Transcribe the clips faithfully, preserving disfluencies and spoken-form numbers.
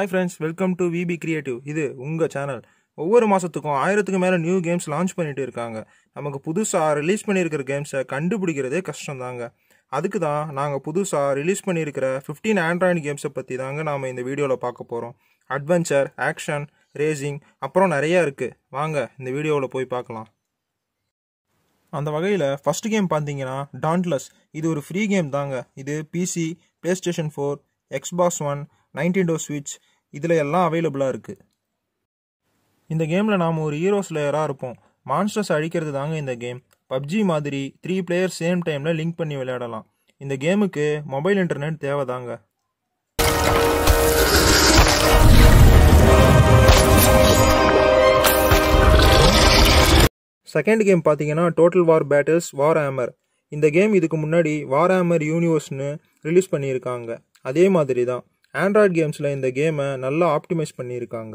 Hi friends, welcome to V B Creative. இது உங்க channel. ஒவ்வொரு மாசத்துக்கும் ஆயிரத்துக்கு மேல நியூ கேம்ஸ் லான்ச் பண்ணிட்டு இருக்காங்க. நமக்கு புதுசா ரிலீஸ் பண்ணியிருக்கிற கேம்ஸை கண்டுபிடிக்கிறதே கஷ்டம் தாங்க. அதுக்கு தான் நாங்கள் புதுசாக ரிலீஸ் பண்ணியிருக்கிற ஃபிஃப்டீன் ஆண்ட்ராய்டு கேம்ஸை பற்றி தாங்க நாம் இந்த வீடியோவில் பார்க்க போகிறோம். அட்வென்ச்சர், ஆக்ஷன், ரேசிங், அப்புறம் நிறையா இருக்குது. வாங்க இந்த வீடியோவில் போய் பார்க்கலாம். அந்த வகையில் ஃபர்ஸ்ட் கேம் பார்த்தீங்கன்னா டான்ட்லெஸ். இது ஒரு ஃப்ரீ கேம் தாங்க. இது PC, PlayStation four, Xbox one, Nintendo ஸ்விட்ச் இதில் எல்லாம் அவைலபிளாக இருக்குது. இந்த கேமில் நாம் ஒரு ஹீரோ ஸ்லேயராக இருப்போம். மான்ஸ்டர்ஸ் அழிக்கிறது தாங்க இந்த கேம். பப்ஜி மாதிரி த்ரீ பிளேயர் சேம் டைமில் லிங்க் பண்ணி விளையாடலாம். இந்த கேமுக்கு மொபைல் இன்டர்நெட் தேவைதாங்க. செகண்ட் கேம் பார்த்தீங்கன்னா total war battles Warhammer. இந்த கேம் இதுக்கு முன்னாடி வார் ஹேமர் யூனிவர்ஸ்னு ரிலீஸ் பண்ணியிருக்காங்க. அதே மாதிரி தான் ஆண்ட்ராய்டு கேம்ஸில் இந்த கேமை நல்லா ஆப்டிமைஸ் பண்ணியிருக்காங்க.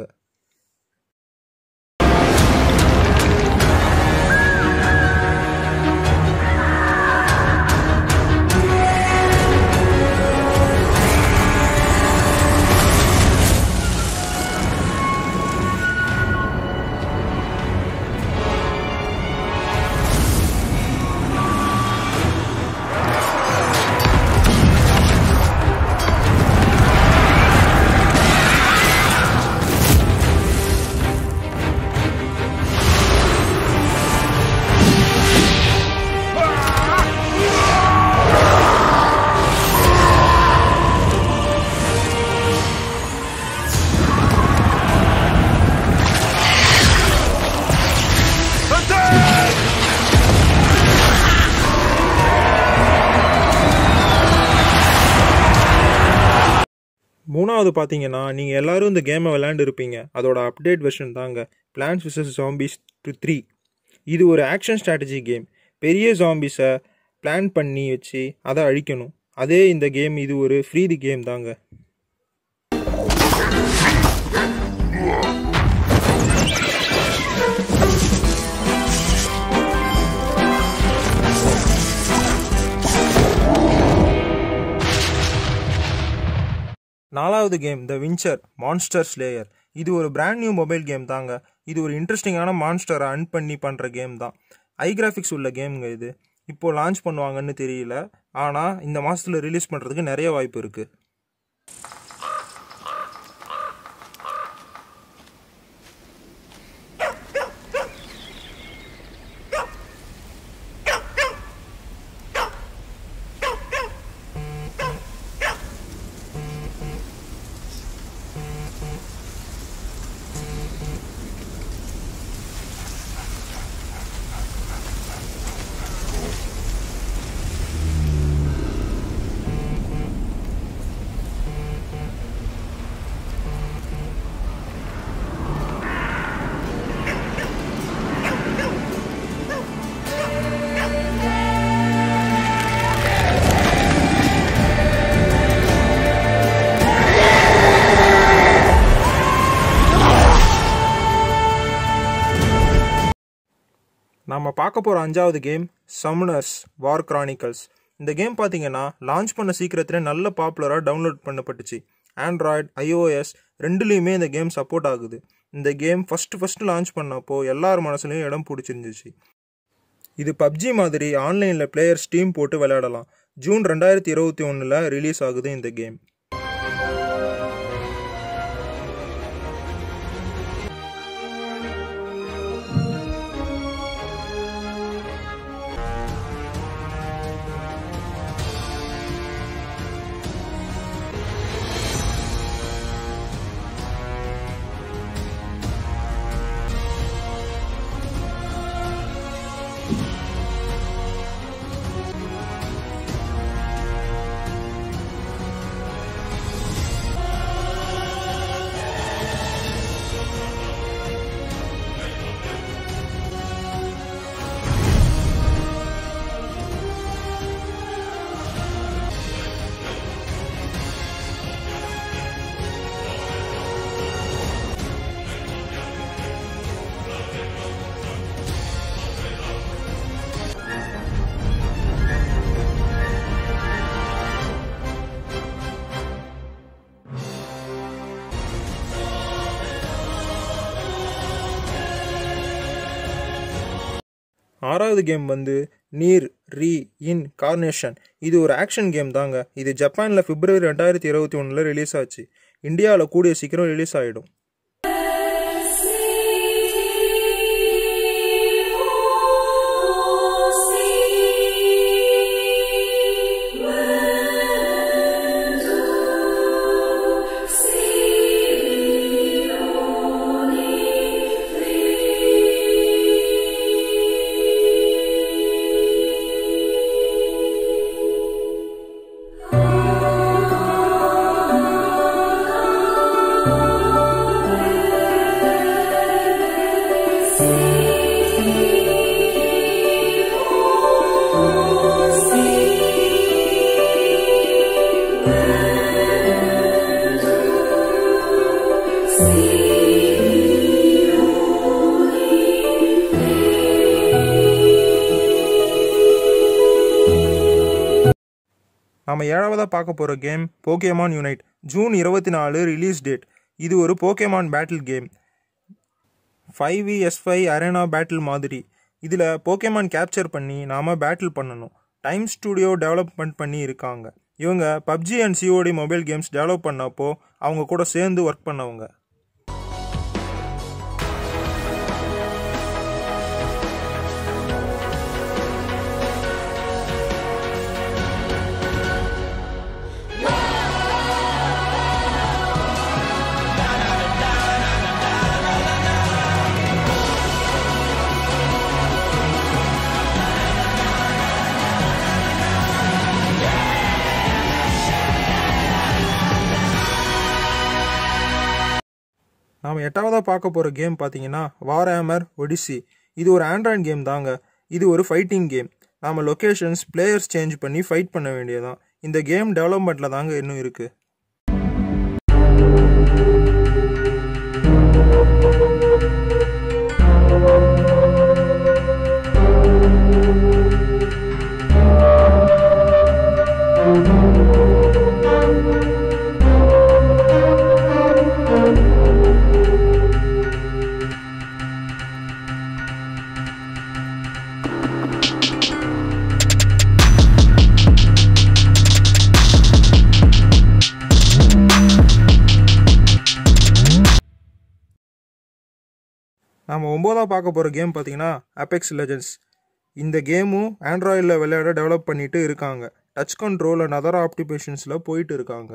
மூணாவது பார்த்தீங்கன்னா நீங்கள் எல்லோரும் இந்த கேமை விளையாண்டு இருப்பீங்க. அதோட அப்டேட் வெர்ஷன் தாங்க plants vs zombies two three. இது ஒரு ஆக்ஷன் ஸ்ட்ராட்டஜி கேம். பெரிய ஜாம்பிஸை பிளான் பண்ணி வச்சு அதை அழிக்கணும். அதே இந்த கேம் இது ஒரு ஃப்ரீ கேம் தாங்க. நாலாவது game the witcher monster slayer. இது ஒரு பிராண்ட் நியூ மொபைல் கேம் தாங்க. இது ஒரு இன்ட்ரெஸ்டிங்கான மான்ஸ்டரை அன் பண்ணி பண்ணுற கேம் தான். ஐ கிராஃபிக்ஸ் உள்ள கேமுங்க இது. இப்போது லான்ச் பண்ணுவாங்கன்னு தெரியல. ஆனால் இந்த மாதத்தில் ரிலீஸ் பண்ணுறதுக்கு நிறைய வாய்ப்பு இருக்குது. நம்ம பார்க்க போகிற அஞ்சாவது கேம் சம்மனர்ஸ் வார் கிரானிக்கல்ஸ். இந்த கேம் பார்த்தீங்கன்னா லான்ச் பண்ண சீக்கிரத்திலே நல்ல பாப்புலராக டவுன்லோட் பண்ணப்பட்டுச்சு. ஆண்ட்ராய்டு, ஐஓஎஸ் ரெண்டுலேயுமே இந்த கேம் சப்போர்ட் ஆகுது. இந்த கேம் ஃபஸ்ட்டு ஃபஸ்ட்டு லான்ச் பண்ணப்போ எல்லார் மனசுலையும் இடம் பிடிச்சிருந்துச்சு. இது பப்ஜி மாதிரி ஆன்லைனில் பிளேயர் ஸ்டீம் போட்டு விளையாடலாம். ஜூன் ரெண்டாயிரத்தி இருபத்தி ஒன்றில் ரிலீஸ் ஆகுது இந்த கேம். ஆறாவது கேம் வந்து நீர் ரீ இன் கார்னேஷன். இது ஒரு ஆக்ஷன் கேம் தாங்க. இது ஜப்பானில் பிப்ரவரி ரெண்டாயிரத்தி இருபத்தி ஒன்றில் ரிலீஸ் ஆச்சு. இந்தியாவில் கூடிய சீக்கிரம் ரிலீஸ் ஆகிடும். நம்ம ஏழாவதாக பார்க்க போகிற கேம் போகேமான் யூனைட். ஜூன் இருபத்தி நாலு ரிலீஸ் டேட். இது ஒரு Pokemon battle game. Five V S five arena battle மாதிரி. இதில் போகேமான் கேப்சர் பண்ணி நாம் பேட்டில் பண்ணணும். டைம் ஸ்டுடியோ டெவலப்மெண்ட் பண்ணி இருக்காங்க. இவங்க PUBG and COD mobile games develop பண்ணப்போ அவங்க கூட சேர்ந்து ஒர்க் பண்ணவங்க. நாம் எட்டாவதாக பார்க்க போகிற கேம் பார்த்தீங்கன்னா வார்ஹேமர் ஒடிசி. இது ஒரு ஆண்ட்ராய்ட் கேம் தாங்க. இது ஒரு ஃபைட்டிங் கேம். நாம் லொக்கேஷன்ஸ் பிளேயர்ஸ் சேஞ்ச் பண்ணி ஃபைட் பண்ண வேண்டியதான். இந்த கேம் டெவலப்மெண்ட்டில் தாங்க இன்னும் இருக்குது. நாம் ஒம்போதாக பார்க்க போகிற கேம் பார்த்தீங்கன்னா அபெக்ஸ் லெஜெண்ட்ஸ். இந்த கேமும் ஆண்ட்ராய்டில் விளையாட டெவலப் பண்ணிட்டு இருக்காங்க. டச் கண்ட்ரோல் அண்ட் அதர் ஆப்டிமேஷன்ஸில் போயிட்டு இருக்காங்க.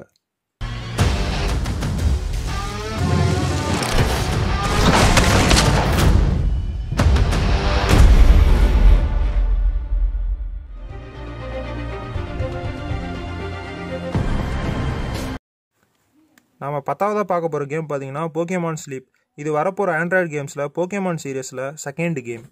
நாம் பத்தாவதாக பார்க்க போகிற கேம் பார்த்தீங்கன்னா போகேமான் ஸ்லீப். இது வரப்போகிற ஆண்ட்ராய்டு கேம்ஸில் போகேமான் சீரியஸில் second game.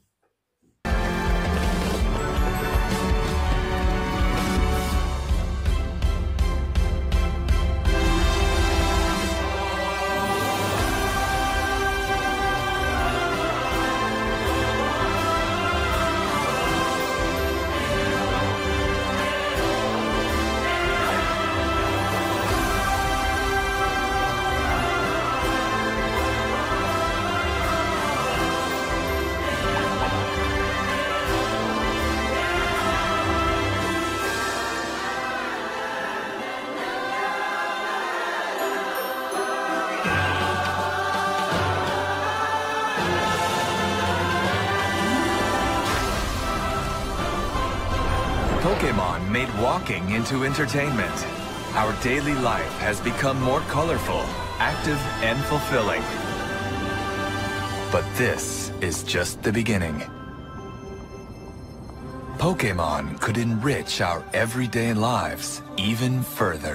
Pokemon made walking into entertainment. Our daily life has become more colorful, active, and fulfilling. But this is just the beginning. Pokemon could enrich our everyday lives even further.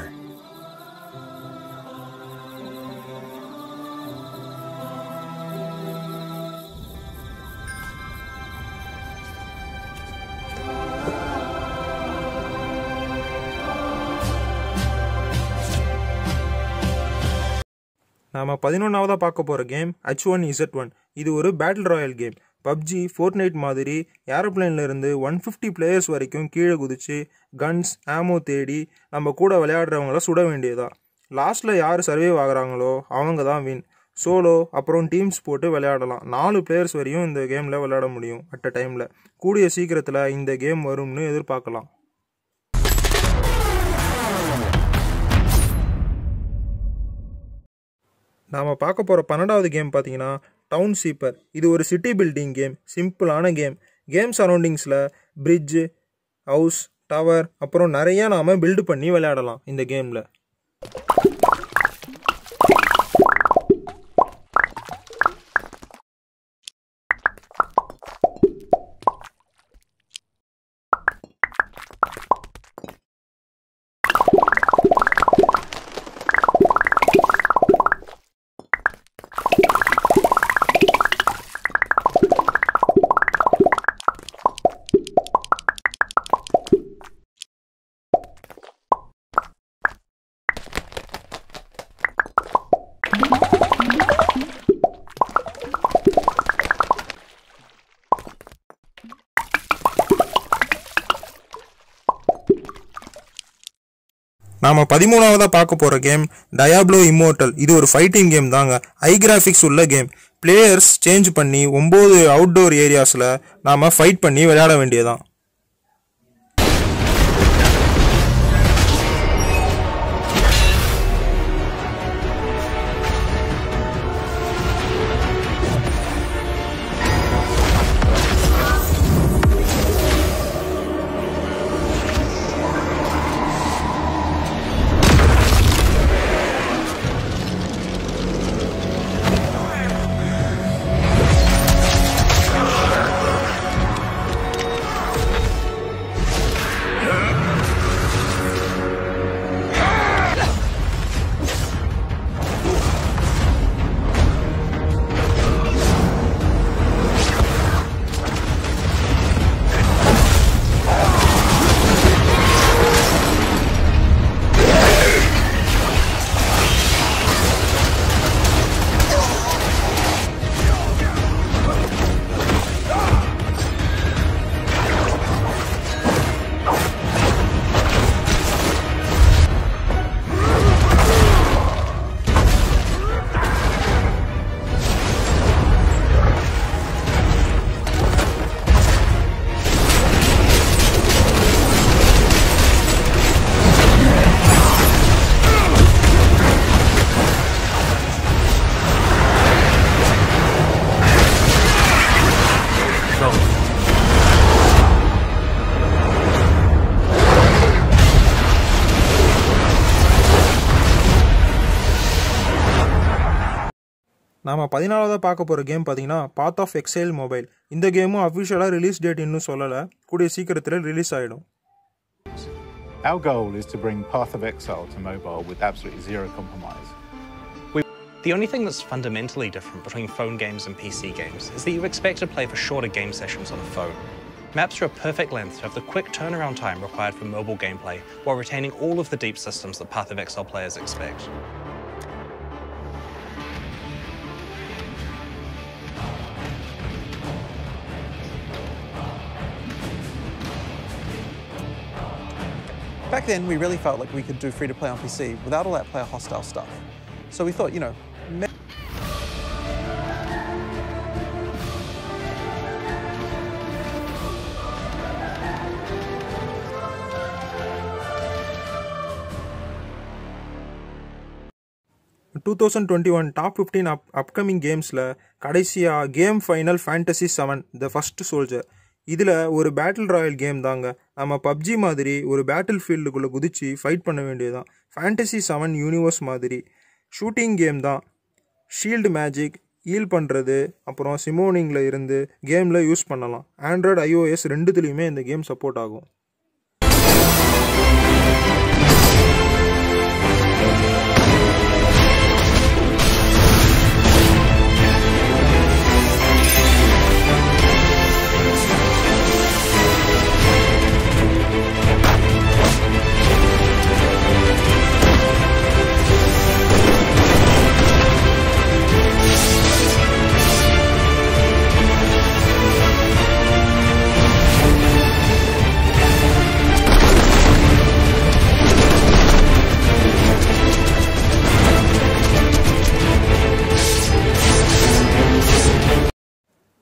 நாம் பதினொன்றாவதாக பார்க்க போகிற game H one Z one. இது ஒரு battle royale game. PUBG Fortnite மாதிரி ஏரோப்ளைன்லேருந்து one fifty players வரைக்கும் கீழே குதித்து கன்ஸ் ஆமோ தேடி நம்ம கூட விளையாடுறவங்கள சுட வேண்டியதா. லாஸ்ட்டில் யார் சர்வைவ் ஆகுறாங்களோ அவங்க தான் வின். சோலோ அப்புறம் டீம்ஸ் போட்டு விளையாடலாம். நாலு பிளேயர்ஸ் வரையும் இந்த கேமில் விளையாட முடியும் அட் அ டைமில். கூடிய சீக்கிரத்தில் இந்த கேம் வரும்னு எதிர்பார்க்கலாம். நாம் பார்க்க போகிற பன்னெண்டாவது கேம் பார்த்தீங்கன்னா டவுன் சீப்பர். இது ஒரு சிட்டி பில்டிங் கேம். சிம்பிளான கேம். கேம் சரௌண்டிங்ஸில் பிரிட்ஜு, ஹவுஸ், டவர் அப்புறம் நிறையா நாம் பில்டு பண்ணி விளையாடலாம் இந்த கேமில். நாம் பதிமூணாவதாக பார்க்க போகிற கேம் டயாப்ளோ இம்மோர்டல். இது ஒரு ஃபைட்டிங் கேம் தாங்க. ஹை கிராஃபிக்ஸ் உள்ள கேம். பிளேயர்ஸ் சேஞ்ச் பண்ணி ஒம்பது அவுட்டோர் ஏரியாஸில் நாம் ஃபைட் பண்ணி விளையாட வேண்டியதான். நாம் பதினாலாவதாக பார்க்க போகிற கேம் பார்த்தீங்கன்னா பாத் ஆஃப் எக்ஸைல் மொபைல். இந்த கேமும் அஃபிஷியலாக ரிலீஸ் டேட் இன்னும் சொல்லலை. கூடிய சீக்கிரத்தில் ரிலீஸ் ஆகிடும். Our goal is to bring Path of Exile to mobile with absolutely zero compromise. The only thing that's fundamentally different between phone games and P C games is that you expect to play for shorter game sessions on a phone. Maps are a perfect length to have the quick turnaround time required for mobile gameplay while retaining all of the deep systems that Path of Exile players expect. Back then, we really felt like we could do free-to-play on P C without all that player hostile stuff. So we thought, you know, twenty twenty-one top fifteen up upcoming கேம்ஸில் கடைசியாக game final fantasy seven the first soldier. இதில் ஒரு battle royale game தாங்க. நம்ம PUBG மாதிரி ஒரு battle ஃபீல்டுக்குள்ளே குதித்து fight பண்ண வேண்டியதுதான். ஃபேண்டசி செவன் யூனிவர்ஸ் மாதிரி ஷூட்டிங் கேம் தான். ஷீல்டு மேஜிக், ஹீல் பண்ணுறது, அப்புறம் சிமோனிங்கில் இருந்து கேமில் யூஸ் பண்ணலாம். ஆண்ட்ராய்டு ஐஓஎஸ் ரெண்டுத்துலேயுமே இந்த கேம் சப்போர்ட் ஆகும்.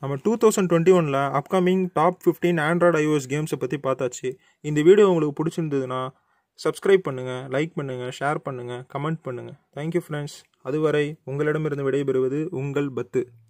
நம்ம டூ தௌசண்ட் டுவெண்ட்டி ஒனில் upcoming top fifteen Android iOS கேம்ஸை பற்றி பார்த்தாச்சு. இந்த வீடியோ உங்களுக்கு பிடிச்சிருந்ததுன்னா சப்ஸ்கிரைப் பண்ணுங்கள், லைக் பண்ணுங்கள், ஷேர் பண்ணுங்கள், கமெண்ட் பண்ணுங்கள். Thank you friends. அதுவரை உங்களிடமிருந்து விடைபெறுவது உங்கள் பத்து.